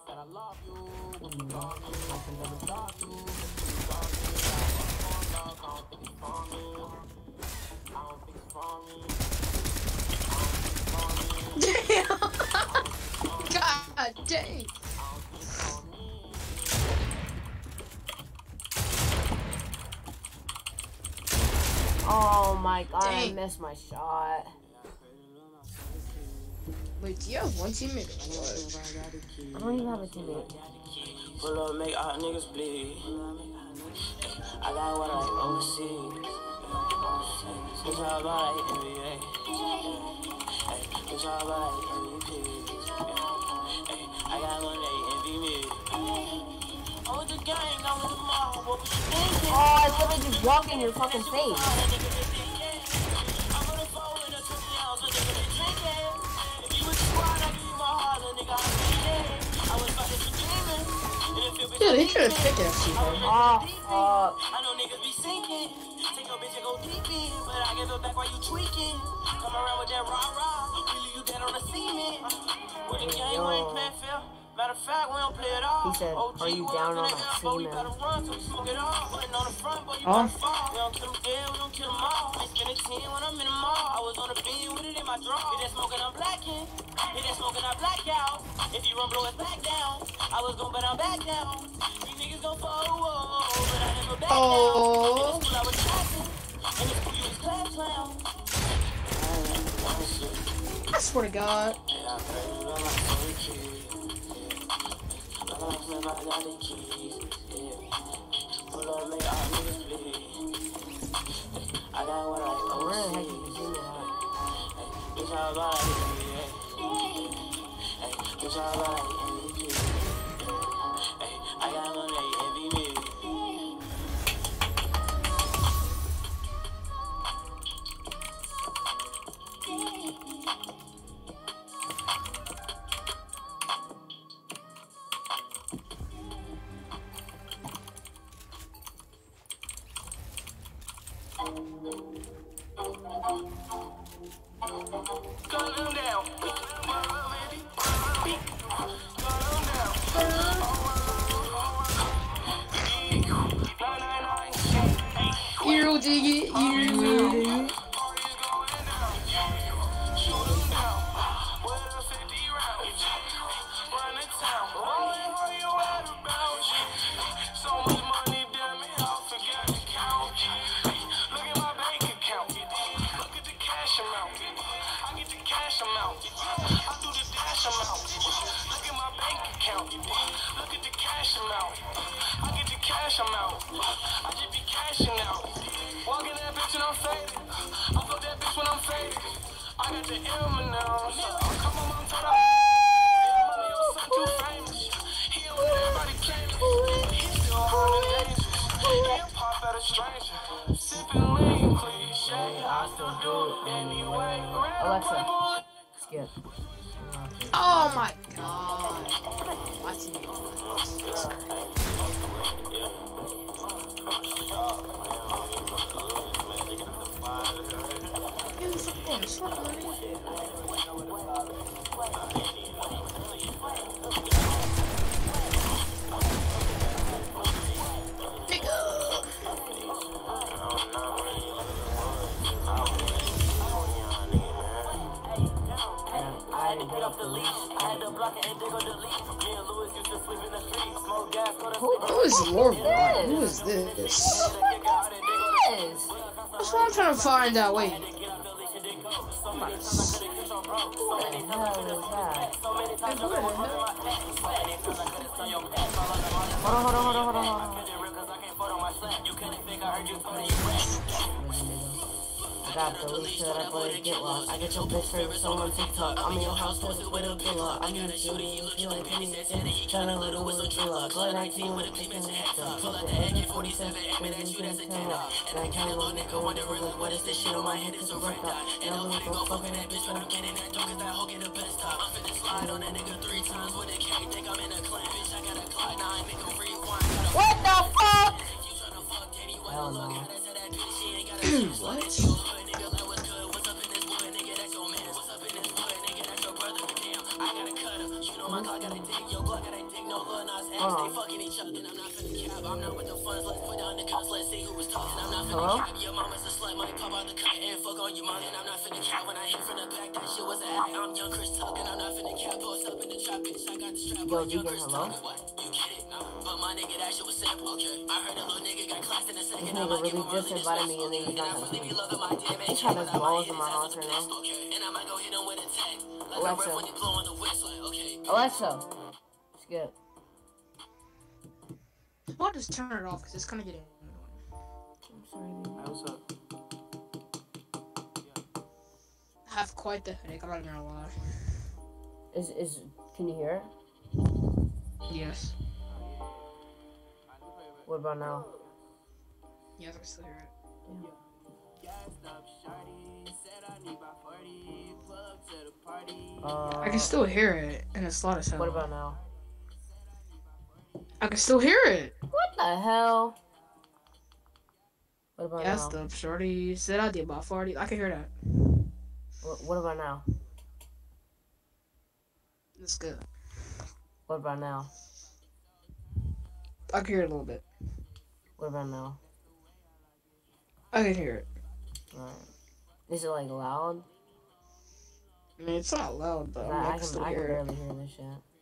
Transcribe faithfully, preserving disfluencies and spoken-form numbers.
Damn! God dang! Oh my god, Dang. I missed my shot. Wait, do you have one teammate or what? I don't even have a teammate. Pull up, make our niggas bleed. I got what I like overseas. It's all about like N B A. It's all about like M V P. I got one that envy me. I'm with the gang, I'm with the mob. What was you thinking? Oh, I literally just walked in your fucking face. I'm gonna fall with a twenty ounce, so nigga, they drinking. If you was squad, I give you my heart, little nigga, I'm thinking. I was about to be dreaming. Dude, he could have picked it actually, bro. Oh, fuck. I know niggas be sinking. Take your bitch and go deep in. But I give it back while you tweaking. Come around with that rah-rah. Really you dead on the cement. With the game, we ain't playing fair. Matter of fact, we don't play it all. He said, are you down on that We semen? gotta run till we smoke it all. Putting on the front, but you Oh. gotta fall. We don't kill them dead, we don't kill them all. I spend a ten when I'm in the mall. I was on the beat with it in my draw. Hit that smoking, I'm blacking. Hit that smoking, I black out. If you run, blow it back down. I was gon' bet I'm back down. These niggas gon' fall, whoa, but I never back down. Oh. In the school I was trapping. In the school you was class clown. I swear to God. Yeah, I pray you love my soul key. I got the keys, yeah. Pull up, make all niggas bleed. I got what I like Where the heck overseas. did you see that? It's all about like N B A. It's all about like M V P. I got one that envy me. Gun them down. You dig it, you dig it. I'm out. I just be cashing out. Walking that bitch and I'm faded. I fuck that bitch when I'm faded. I got the M now. Come on, mom, tell her. Mommy, your son too famous. He don't want everybody claiming. He's still hard and dangerous. He a pop out a stranger. Sipping lean, cliche. I still do it anyway. Alexa, skip. Oh my God. Watching it. Who is Lord? Who is this? That's what I'm trying to find out. Wait. What the hell is that? Hold on, hold on, hold on, hold on, hold on. I got the leash that I play get lost. I get your bitch favorite song on TikTok. I'm in your house cause it's with a big lock. I'm in the shooting, you feel like penny said Teddy. Tryna little whistle true lock. Blood nineteen with a clip in the head. Pull out the A K forty-seven, aiming at you, that's a ten lock. And I can't little nigga wonder really what is this shit on my head, it's a red dot. And I'm gonna go fucking that bitch when I'm getting that dog, cause that hoe get the best top. I'm finna slide on that nigga three times with a K. Think I'm in a clan, bitch, I got a clock. Now I make a rewind. What the fuck? Hell no. What? I gotta cut him. You know my God gotta dig your Glock, got a dick, no little Nas X. They fucking each other, and I'm not finna cap. I'm not with the funds, let's put down the guns, let's see who was talking. I'm not finna cap. Your mama's a slut, might pop out the cut and fuck on your mom, and I'm not finna cap. When I hit from the back, that shit was an act. I'm young Chris Tucker, I'm not finna cap. Post up in the trap, bitch, I got the strap. Yo, young Chris Tucker, what? You get it? No. But my nigga, that shit was simple, okay? I heard a little nigga got classed in a second. This nigga really just invited me and then he's not gonna see me. He's trying to balls in my house right now. And I might go hit him with a tag. Alexa. Alexa. Skip. I'll just turn it off because it's kind of getting annoying. I'm sorry, dude. Hey, what's up? I have quite the headache, I'm not even gonna lie. Is, is, can you hear it? Yes. What about now? Yes, I can still hear it. Yeah. Uh, I can still hear it, and it's loud as hell. What about now? I can still hear it. What the hell? What about Yes, now? the shorty said I did about forty. I can hear that. What, what about now? It's good. What about now? I can hear it a little bit. What about now? I can hear it. Alright. Is it like loud? I mean, it's not loud, but I, I, I can can, still I can hear it. barely hear this shit.